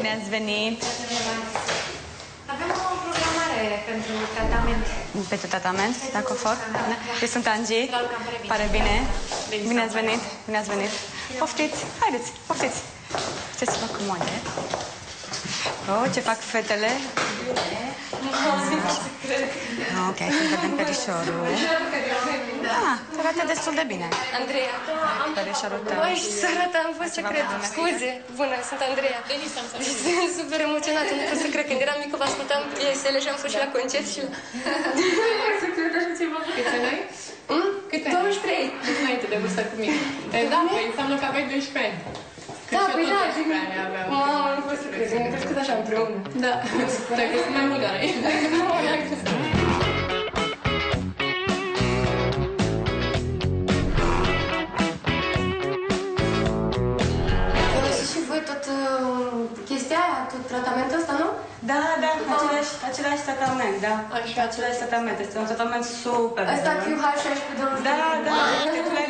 Bine ați venit! Avem o programare pentru tratament. Pentru tratament, dacă o fac? Eu sunt Angie. Pare bine. Bine ați venit. Bine ați venit. Poftiți. Haideți, poftiți. Ce să fac comode? Oh, ce fac fetele? Ok, să vedem perișorul. Ah, te arată destul de bine. Andreea. Perișorul tău. Băi, sărată, am fost secret. Scuze. Bună, sunt Andreea. Sunt super emoționată, nu pot să cred. Când eram mică, vă ascultam piesele și am fost și la concert și la... Secret, așa ceva. Câți ani ai? Cât 23. Deci înainte de vârstă cu mine. Da, păi înseamnă că aveai 12 ani. Da, păi da, Mamă, nu pot să cred. Ne crescut așa împreună. Da, te-ai crescut mai mult ca noi. Folosiți și voi tot chestia aia, tot tratamentul ăsta, nu? Da, același tratament, da. Așa. Același tratament. Este un tratament super. Asta QH1620. Da. Tu l-ai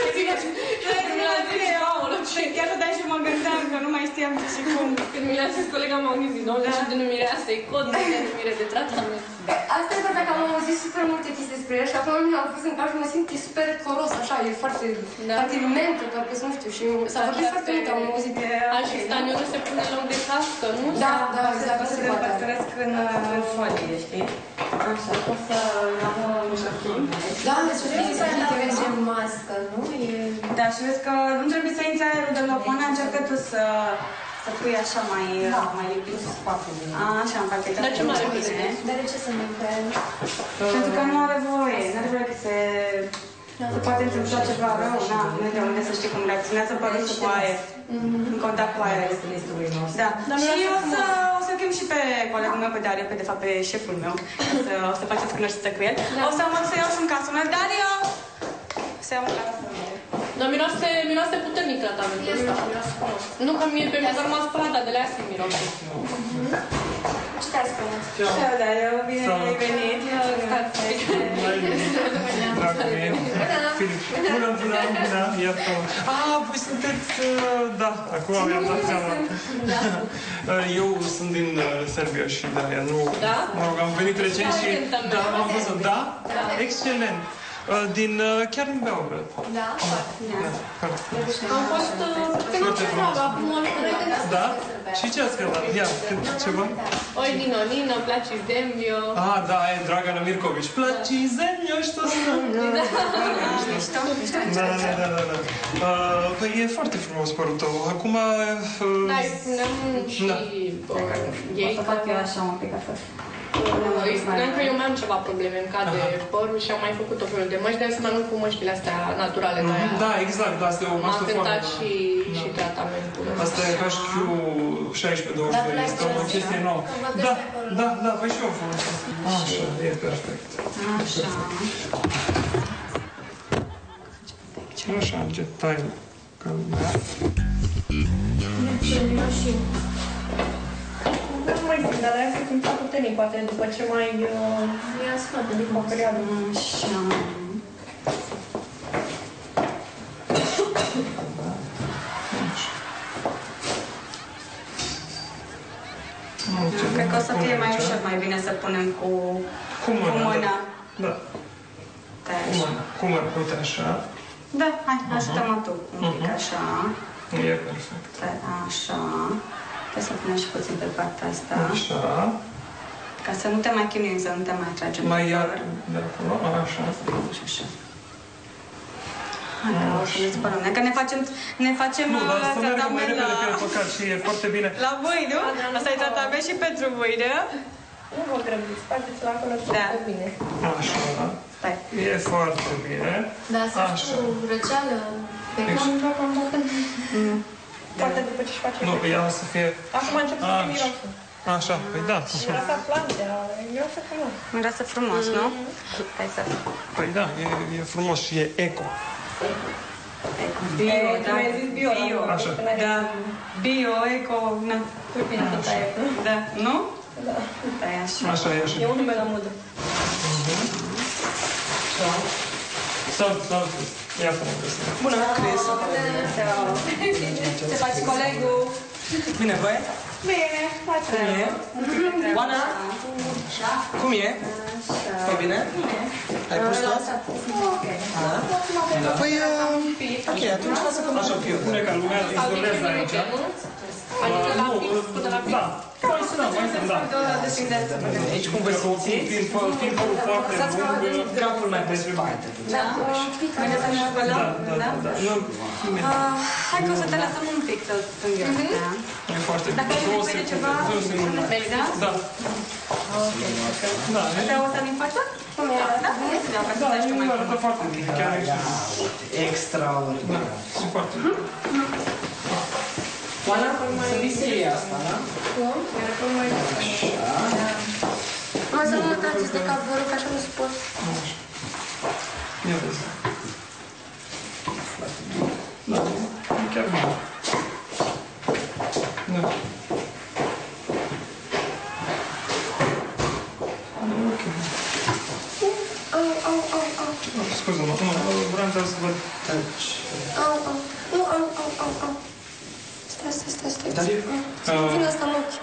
zis. Chiar dai și mă gândeam că nu mai știam ce și cum. Când mi l-a zis colega, m-am gândit, nu, și denumirea asta e cod de denumire de tratament. Asta e că am auzit super multe chestii despre el și acum mi-am pus în cap și mă simt super coros, așa, e foarte alimentă, parcă nu știu, și s-a vorbit foarte mult, am auzit. Și staniolul se pune la de cască, nu? Da, exact, se poate. Împărțăresc în folie, știi? Așa, o să am un șofim. Da, deci trebuie să ai o mască, nu? Da, și vezi că nu trebuie să intre aerul de loc. Mâna încearcă tu să pui așa mai lipit. Așa, în pachetat. Dar ce mare bine? Dar de ce să nu intre aerul? Pentru că nu are voie. Nu are voie că se poate întâmpla ceva rău. Nu e de unde să știi cum reacționează părutul cu aer. În contact cu aer. Da. Și o să chem și pe colegul meu, pe Dario, pe de fapt pe șeful meu. O să faceți cunoștință cu el. O să mă iau și în casă meu. Dario! Să iau în casă. Dar miroase puternic tratamentul ăsta. Nu că mie pe mine doar m-a spălat, dar de la astea miroase. Ce te-a spus? Ciao, Dario, bine ai venit. Bună, iată. Voi sunteți... Da, acum mi-am dat seama. Eu sunt din Serbia și de-aia nu... Da? Mă rog, am venit recent și... Da, am văzut. Da? Excelent. Chiar din Beograd. Da, am fost foarte frumos. acum o lună. Da? Și ce ați cântat? Ia, ceva? Oi, Nino, placi Zemlio. Da, e Dragana Mirković. Placi Zemlio, što sam. Da. Păi e foarte frumos părul tău. Acum... Da, îi spuneam și ei. O să fac eu așa un pic așa. Îi spuneam că eu mai am ceva probleme, îmi cade părul și am mai făcut o felul de măști, de asemenea nu cu măștile astea naturale. Da, exact, da, asta e o măștă foarte... M-a tentat și tratamentul. Asta e HQ1622, este o chestie nouă. Da, păi și eu folosesc. Așa, e perfect. Așa, ce tai lumea. Nu mai zic, dar aia se simțea puternic, poate după ce mai... ia scoate după o perioadă. Așa. Cred că o să fie mai ușor, mai bine să punem cu mâna. Da. Cu mâna, uite așa. Da, hai, ajută-mă tu un pic așa. E perfect. Așa. Trebuie să punem și puțin pe partea asta. Așa. Ca să nu te mai chinuim, să nu te mai tragem. Mai iar de acolo, așa. Așa. Hai, că o să ne spărăm. Că ne facem nu, dar să mergem mai tratament repede pe păcat și e foarte bine. la voi, nu? Asta e tratament și pentru voi, da? Nu vă grăbiți, faceți la acolo foarte bine. Așa. Stai. E foarte bine. Da, să știu, răceală, pe Poate după ce-și face... Nu, ea o să fie... Acum încep să fie mirosul. Așa, păi da. Miroasa plantea, miroase frumos. Miroase frumos, nu? Hai să... Păi da, e frumos și e eco. Bio, da. Mi-ai zis bio. Așa. Da. Bio, eco, na. Da, nu? Da. Da, e așa. Așa e așa. E un nume la modă. Salut. Iată mă găsesc. Bună, Cris. Ce faci, colegul? Bine, voi? Bine, face. Cum e? Oana? Cum e? E bine? Ai pus tot? Păi, ok, atunci lasă că mă Așa, pune ca lumea izolează aici. Adică la fix până la fix. Da. Mai sunăm, da. aici cum vă simțiți? Timpul foarte lung. Capul mai pe spate. Da? Haideți să ne spălăm? Da. Hai că o să te lăsăm un pic să îngheață. E foarte bine. Dacă ai nevoie de ceva, da? Da. Da. Asta o să-mi față? Da? Da, nu arată foarte bine. Chiar Extraordinar. super. Oana, să visei asta, da? Mă să nu mă trageți de cap, vă rog, așa nu se pot. Ia vezi. Da, e chiar bine. Da. Ok. Au. Scuze-mă, nu, vreau doar să văd. Au. Nu, au. Stai. Vine asta în ochi.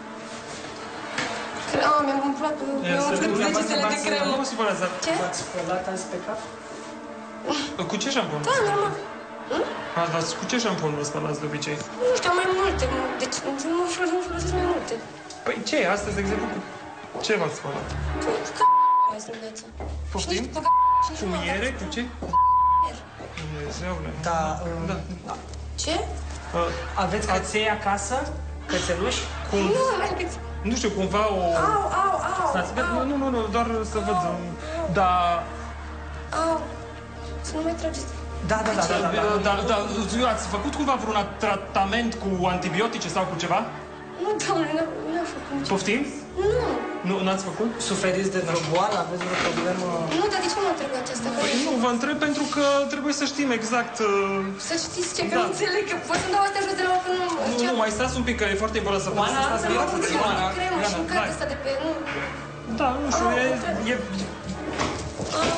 Mi-am umplut degetele de cremă. Nu mă supărați, dar... Ce? V-ați spălat azi pe cap? Cu ce șampon? Da, normal. Cu ce șampon vă spălați de obicei? Nu știu, am mai multe. Deci nu folosesc mai multe. Păi ce, astăzi, de exemplu, cu ce v-ați spălat? Azi în viață. Poftim? Cu miere? Cu ce? Dumnezeule. Da. Ce? Aveți căței acasă? Cățeluși? Nu, mai decât... Nu știu, cumva o... Au. Stați, nu, doar să văd. Da. Au. Să nu mai trageți. Da. Ați făcut cumva vreun tratament cu antibiotice sau cu ceva? Nu, doamne, n-am făcut nici. Poftim? Nu, n-ați făcut? Suferiți de vreo boală? Aveți vreo problemă? Nu, dar de ce mă întrebați asta? Păi nu, vă întreb pentru că trebuie să știm exact... Să știți ce, că nu înțeleg, că pot să-mi dau astea jos de la că nu... Nu, mai stați un pic, că e foarte important să Oana, stați Să bine. mă funcționă cremă și un card ăsta de pe... Nu. Da, nu știu, e... Au.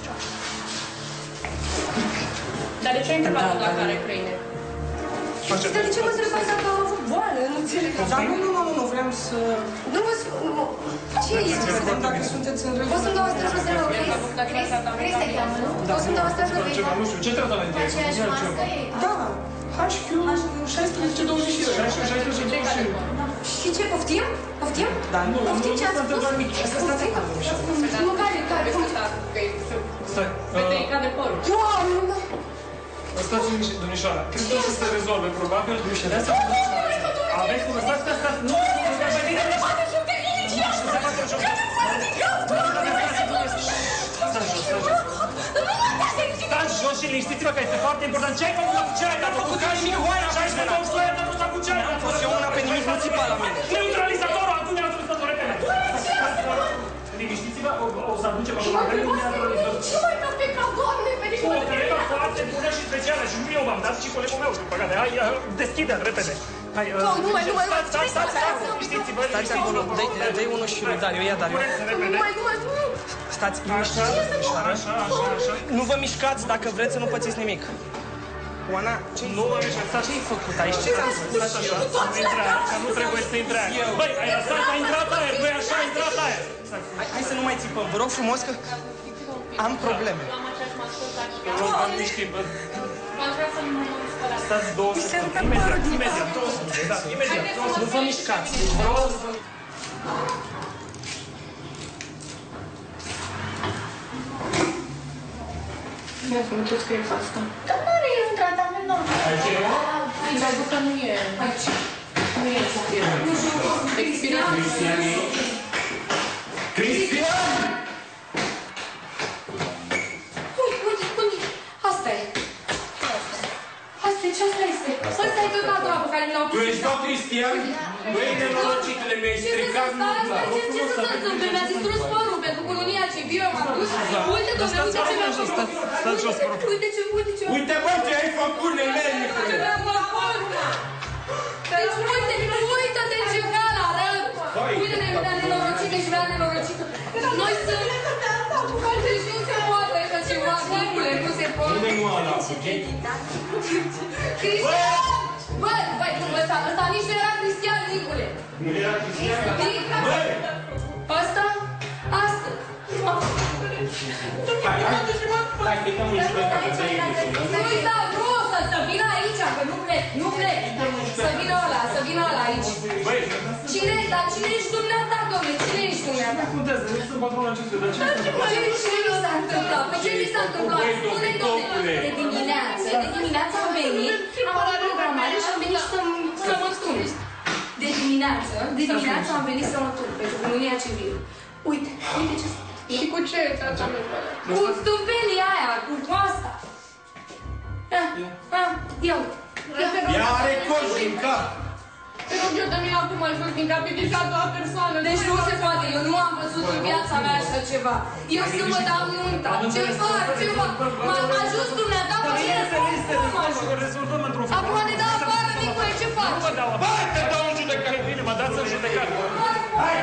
Dar de ce ai întrebat dacă are câine? Dar de ce mă întrebați dacă am avut boală? Nu înțeleg. Da, nu, vreau să... Nu vă spun... Ce e? Să vedem dacă sunteți în regulă. Poți să-mi dau astea jos de la Chris te cheamă, nu? Poți să-mi dau astea jos de la Nu știu, ce tratament e? Da, HQ 16-22. Și ce, poftim? Da, nu, Poftim ce ați spus? Nu, care? Stai. Veterica de păr. Doamne! Stați liniștit, domnișoara. Cred că o să se rezolve, probabil. Aveți cum? Stați. Nu! Stați jos și liniștiți-vă că este foarte important. Ce ai făcut? Ce ai făcut? Ce ai făcut? Ce ai făcut? Eu una pe nimic nu țipa la mine. Neutralizatorul! Acum neutralizatorul, repede! Liniștiți-vă, o să aducem acum. Ce mai ca pe cap, Doamne, O cremă foarte bună și specială și nu eu v-am dat, ci colegul meu, din păcate. Hai, deschide-l, repede. Hai, nu mai. stați, liniștiți-vă. Stați acolo, dă-i unul și lui Dariu, ia Dariu. Nu mai. Stați liniștiți. Așa. Nu vă mișcați dacă vreți să nu pățiți nimic. Oana, Nu mă mișcați. ce-ai făcut aici? Ce ți-am spus? Stați așa, nu intre aer, că nu trebuie să intre aer. Băi, ai lăsat, a intrat aer, băi, așa a intrat aer. Hai să nu mai țipăm, vă rog frumos că am probleme. Nu, am liniștit, bă. Stați 2 secunde, imediat, 2 secunde, da, imediat. Nu vă mișcați, deci vă rog să vă... Nu, să mă tot scrie asta. Dar nu are un tratament normal. Dar zic că nu e. Nu e expirat. Expirat. Cristian! Unde? Asta e. Ce asta este? Ăsta e căcatul ăla pe care mi l-au pus. Tu ești tot Cristian? Băi, nenorocitele, mi-ai stricat nunta. Ce să se întâmple? Mi-a distrus părul pentru colonia civilă, m-a dus. Uite, domnule, uite ce mi-a făcut. Stați jos, vă rog. Uite ce... Uite, bă, ce ai făcut, nemernicule! Ce mi-a făcut. Deci, uite-te ce gala arăt. Uite-te, mi-a nenorocită și mi-a nenorocită. Noi sunt... Deci nu se poate așa ceva, Nicule, nu se poate. Unde nu ala, ok? Cristian! Băi, cum ăsta nici nu era Cristian, Nicule. Nu era Cristian? Băi! Asta? Asta. Hai, că dăm un șpăt ca să iei. Nu-i da vreau să vină aici, că nu plec. Să vină ăla aici. Băi! Dar cine ești dumneata, domnule? Cine ești dumneata? Nu contează, nu sunt patronul acestui, dar ce Dar ce mi s-a întâmplat? Păi ce mi s-a întâmplat? Spune-i, domnule, de dimineață am venit, am avut programare și am venit să mă tund. De dimineață am venit să mă tund, pentru cununia civilă. Uite ce Și cu ce ți-a mea? cu stâmpenia aia, cu asta. Ia. Ea are coși din cap! Te rog eu, dă-mi acum jos din cap, e deja a doua persoană. Deci nu se poate, eu nu am văzut în viața mea așa ceva. Eu să mă dau nunta. Ce fac? M-a ajuns dumneata, mă rezolvăm într-un fel. acum ne dau afară, Nicule, ce faci? Nu vă dau afară. Te dau în judecată. Bine, mă dați în judecată. Hai!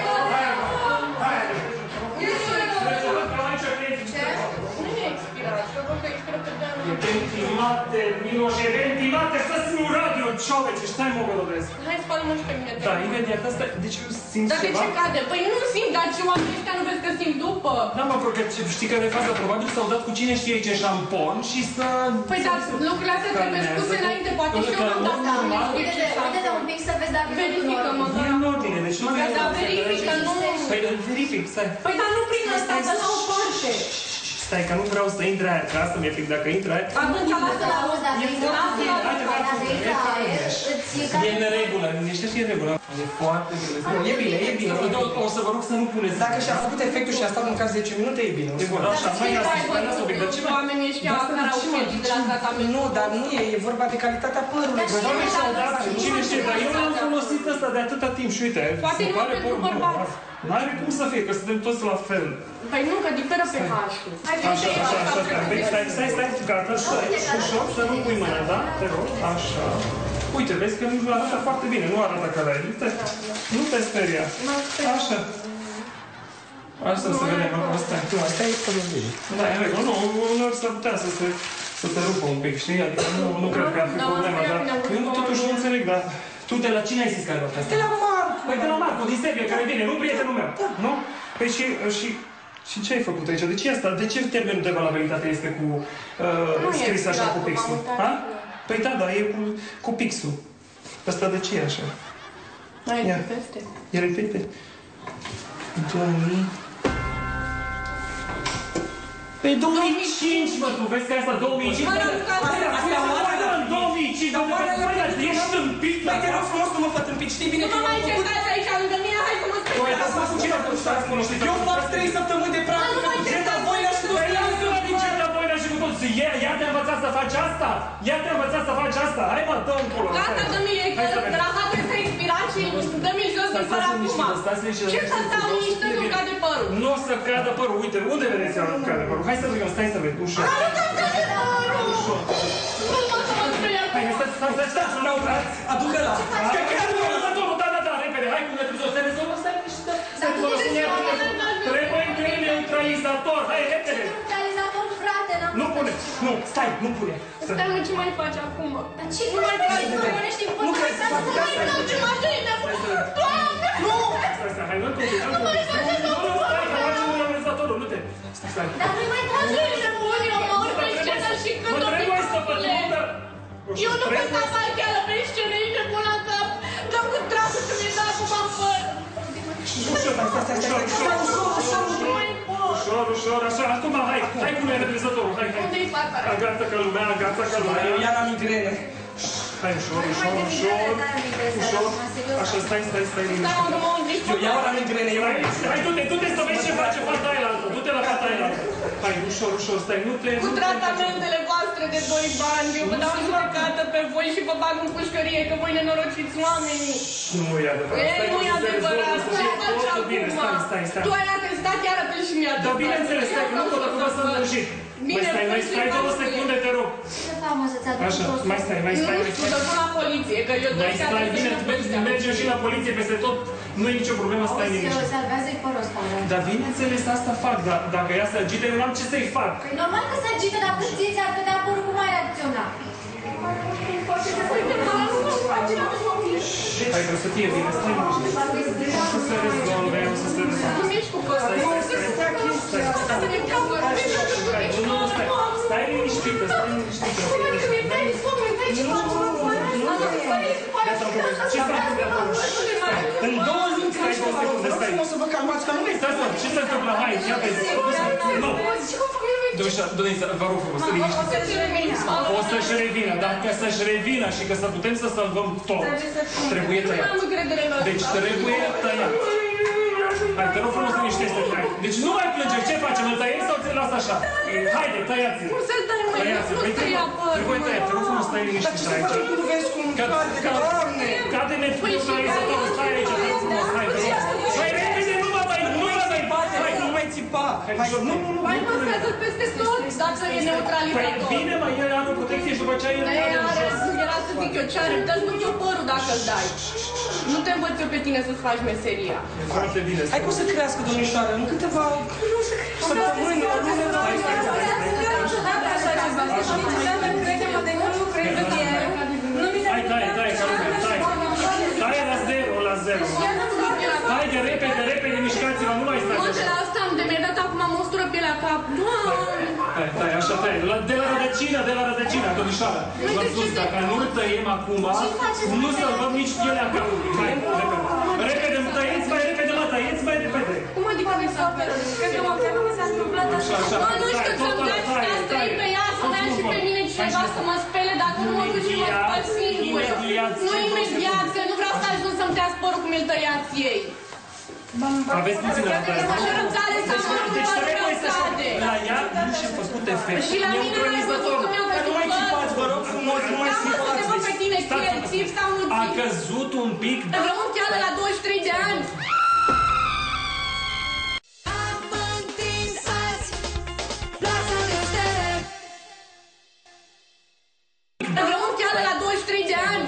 Nu e expirat, eu rog că expiră pe de anul. Ventilate, Miloșe, ventilate, stai-ți în radio, ciovece, stai mă vorbesc. Hai, spală-mă și pe mine. Da, imediat, asta, deci eu simt Dar de ceva. ce cade? Păi nu simt, dar ce oamenii ăștia nu vezi că simt după? Da, mă, că știi că de față probabil s-au dat cu cine știe ce șampon și să... Păi dar lucrurile astea trebuie spuse înainte, poate și eu m-am dat seama. Uite-te un pic să vezi dacă Verifică-mă, E în ordine, deci nu... dar verifică, nu... Păi verific, stai. Păi dar nu prin ăsta, dă la o parte. Stai, că nu vreau să intre aia, că asta mi-e fric, dacă intră aia... Atunci lasă la auzi, dacă intră aer, E în regulă, liniște și e în regulă. E foarte bine. E bine, e bine. O să vă rog să nu puneți. Dacă și-a făcut efectul și a stat măcar 10 minute, e bine. E bun, așa, mai lasă un pic, dar ce mai... Oamenii ăștia care au fugit de la tratament. Nu, dar nu e vorba de calitatea părului. Doamne, s-au dat, cine știe, dar eu l-am folosit ăsta de atâta timp și uite, Poate se nu pare pentru bun. bărbați. N-are cum să fie, că suntem toți la fel. Păi nu, că diferă pH-ul. Stai, gata, stai, ușor, să nu pui mâna, da? Te rog, așa. Uite, vezi că nu arată foarte bine, nu arată ca la el. Nu te speria. Așa. Asta să vedem acum, stai. Asta e foarte bine. Da, e regulă, nu, uneori s-ar putea să te rupă un pic, știi? Adică nu cred că ar fi problema, dar eu totuși nu înțeleg, dar... Tu de la cine ai zis că ai luat asta? De la Marc! Păi de la Marco, din Serbia, care vine, nu prietenul meu. Nu? Păi și ce ai făcut aici? De ce asta? De ce termenul de valabilitate este cu scris așa cu pixul? Ha? Păi da, e cu pixul. Asta de ce e așa? Mai e peste. E repete. 2000... Pe 2005, mă, tu vezi că asta 2005? Asta în 2005, ești tâmpit, Păi te rog frumos, nu mă fă tâmpit, știi bine Nu că mă mai eu am făcut... certați aici lângă mine, hai să mă spui. Voi ați făcut cine a făcut stați cunoștiți? Eu fac 3 săptămâni de practică cu Geta Voina și tu Geta Voina și cu toți. Ea te-a învățat să faci asta? Ea te-a învățat să faci asta? Hai mă, dă un culo. Gata, dă-mi că rahat trebuie să expirat și dă-mi jos din fără acum. Ce să stau niște nu cade părul? Nu o să cadă părul, uite, unde vedeți că cade părul? Hai să vedem, stai să vezi, ușor. Ușor. Hai, stai, nu ne-au tras. Aducă la... Da, repede, hai cu neutralizator, se rezolvă, stai liniște. Trebuie încă neutralizator, hai, repede. Neutralizator, frate, n-am... Nu pune, nu, stai, nu pune. Stai, mă, ce mai faci acum? Dar ce mai faci? Nu rămânești în Nu crezi să fac Mai vreau ce mașină! Doamne! Stai, hai, nu-l complica, nu complica. Nu, stai, că facem neutralizatorul, nu te... Stai. Dar nu-i mai trage! Eu mă urc pe scenă și când o Eu nu pot să apar chiar pe scenă, ești nebuna că dă cu dracu să mi-e dat cu bafăr. Ușor, așa, acum, hai cu neutralizatorul, hai. Unde-i fata? Gata ca lumea. Eu iar am migrene. Hai, ușor. Așa, stai, liniște. Stai, mă, mă zici, Eu iau la migrene, eu... Hai, du-te să vezi ce face fata aia. Du-te la fata aia. Hai, ușor, stai, nu te... cu tratamentele voastre de 2 bani, eu vă dau judecată pe voi și vă bag în pușcărie, că voi nenorociți oamenii. Nu e adevărat. Ei, nu e adevărat. Să fie totul bine, stai. Tu ai atestat, iar atunci și mi-a Dar bineînțeles, stai, că nu pot acum să înlăjit. Mai stai 2 secunde, te rog. Ce fac, mă, să-ți aduc Așa, mai stai. Nu știu, să sun la poliție, că eu Mai stai, bine, mergem și la poliție peste tot. Nu e nicio problemă, stai liniște. Salvează-i părul ăsta, Dar bineînțeles, asta fac, dar dacă ea se agite, eu n-am ce să-i fac. Păi normal că se agită, dacă ție ți-ar cădea părul, cum ai reacționa? Poate să se Hai, trebuie să fie bine, stai liniștit. O să se rezolve, o să se rezolve. Cum ești cu părul? Stai liniștită, stai liniștită. Ce s-a întâmplat? În 2 zi Stai 2 secunde, stai. Nu o să vă calmați ca nu mai Stai, ce se întâmplă? Hai, ia vezi. Nu. Donița, vă rog frumos, să liniștiți. O să-și revină, dar ca să-și revină și că să putem să salvăm tot, trebuie tăiat. Deci trebuie tăiat. Hai, te rog frumos să liniștește. Deci nu mai plânge, ce facem? Îl tăiem sau ți-l las așa? Haide, tăiați-l. Cum să-l tăi, măi? Nu tăia părul. Trebuie tăiat, te rog frumos, stai liniștit aici. Nu vezi cum cade, Doamne! Cade-ne tranzitorul, stai aici, te rog frumos, hai, te rog. Hai, repede, nu mă mai bate, Hai, nu mai țipa! Hai, nu! Mai măsează-l peste tot, dacă e neutralizator. Bine, mă, el are o protecție și după aceea el cade în jos. Era să zic eu ce are, dă-ți eu părul dacă îl dai. Nu te învăț eu pe tine să-ți faci meseria. Foarte bine. Hai cum să crească, domnișoară, în câteva săptămâni, o lună, Hai, taie la zero. Haide, repede, mișcați-vă, nu mai stați Mă, așa. de la asta am demerdat acum mostură pielea cap. Tai, așa, tai. De la rădăcină, domnișoară. V-am spus, dacă nu-l tăiem acum, nu salvăm nici pielea capului. Hai, repede, tăieți mai repede, mă, tăieți mai repede. Cum adică mi s-a întâmplat? Cred că s-a întâmplat așa. Mă, nu știu să-mi dați castre pe ea, să-mi ia și pe mine cineva să mă spele, dacă nu mă duc și mă spăl singură. Nu imediat, că nu vreau să ajung să-mi tăiați părul cum îl tăiați ei. Aveți puțină răbdare. Deci trebuie să la ea nu și-a făcut efect. Și la mine nu ai văzut cum mi-au nu mai făcut țipați, vă rog frumos, nu mai țipați. pe tine, țip sau nu A țip? căzut un pic. Vreau un cheală la 23 de ani. Vreau un cheală la 23 de ani.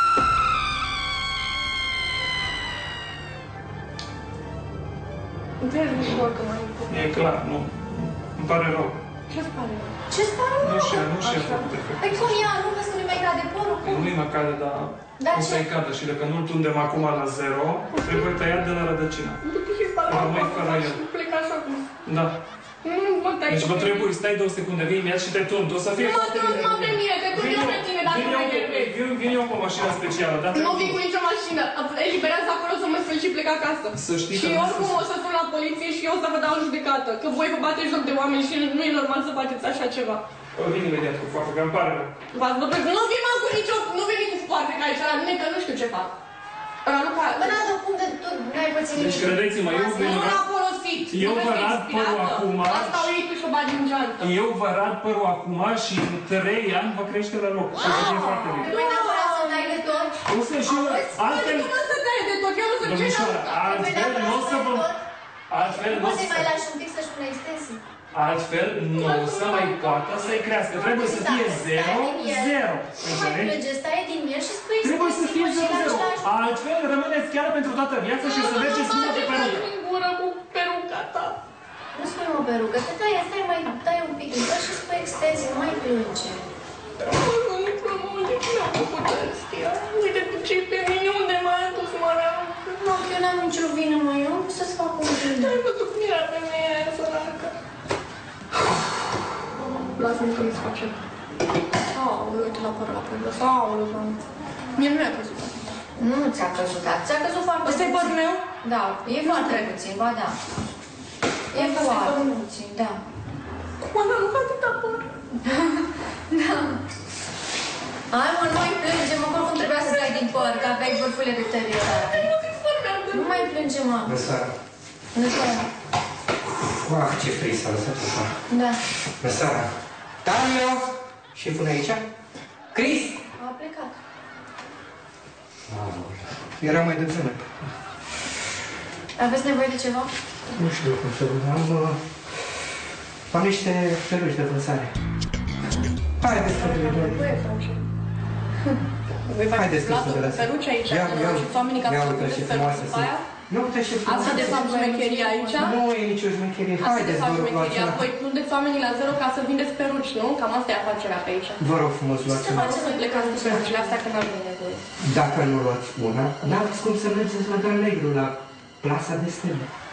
E clar, nu. Îmi pare rău. Ce-ți pare? Ce-ți pare? Nu și-a făcut efect. Păi cum ea? Nu vezi că nu mai cade părul? Cum? Nu-i mă cade, dar o să-i cadă și dacă nu-l tundem acum la zero, trebuie tăiat de la rădăcină. Rămâi fără el. Plec așa cum. Da. Mă tai. Deci vă trebuie, stai 2 secunde, vii imediat și te tund. O să fie foarte bine. Mă pe mine, te tund eu pe tine, dacă nu mai enervezi. Vin eu cu o mașină specială, da? Nu vin cu nicio mașină. Eliberează acolo să mă spăl și plec acasă. Să știi Și că oricum o să sun la poliție și eu o să vă dau în judecată. Că voi vă bateți joc de oameni și nu e normal să faceți așa ceva. Vin imediat cu foarte, că îmi pare rău. V-ați bătut? Nu vin mă cu nicio... Nu veni cu foarte ca aici la mine, că nu știu ce fac. Raluca... Până la cum de tu n-ai pățit nimic. Deci credeți-mă, eu Nu l-a folosit. Eu vă arăt părul acum. Asta o iei tu și o bagi în geantă. Eu vă arăt părul acum și în 3 ani vă crește la loc. Și o să fie foarte bine. Păi neapărat să dai de tot. O să și altfel... Nu o să dai de tot, eu nu sunt Domnișoara, altfel nu o să vă... Altfel nu o Poți să... să-i mai lași un pic să-și pună extensii. Altfel nu o să mai poată să-i crească. Trebuie să fie 0-0. Nu mai plânge, stai din el și spui Trebuie să fie extensii 0-0. Altfel rămâneți chiar pentru toată viața și o să mergeți numai pe perucă. în gură cu peruca ta. Nu spui o perucă, te tai un pic din el și spui extensii, nu mai plânge. Nu plămânge, nu am făcut ăstia. Uite tu ce pe mine, unde m-ai adus, mă rău. Nu, eu n-am nicio vină, mă, eu nu pot să-ți fac un vină. Ai văzut cum era femeia aia săracă. Lasă-mi că mi-ți face. Aoleu, uite la părul la părul. Aoleu, doamne. Mie nu mi-a căzut. Nu ți-a căzut, ți-a căzut foarte puțin. Ăsta-i părul meu? Da, e foarte puțin, ba da. E foarte puțin, da. Cum am aruncat atâta păr? Da. Hai mă, nu mai plânge, mă, oricum trebuia să dai din păr, că aveai vârfurile deteriorate. Nu mai plânge, mă. Bună seara. Bună seara. Uah, ce frig s-a lăsat așa. Da. Bună seara. Tario! Șeful e aici? Cris! A plecat. Era mai devreme. Aveți nevoie de ceva? Nu știu cum să vă am niște peruci de vânzare. Haideți să le dăm. Voi Haideți faceți să le platul cu lăsăm. peruci aici? Ia, Și oamenii ca să uite vedeți ce peruci frumoase după sunt. aia? Nu puteți și Asta de fapt șmecheria aici? Nu e nicio șmecherie. Asta de Haideți, fapt vă rog, șmecheria. luați-una. Voi prindeți oamenii la zero ca să vindeți peruci, nu? Cam asta e afacerea pe aici. Vă rog frumos, Ce luați-una. faceți să plecați cu perucile astea când avem nevoie? Dacă nu luați una, n-aveți cum să mergeți la Gran Negru, la plasa de stele.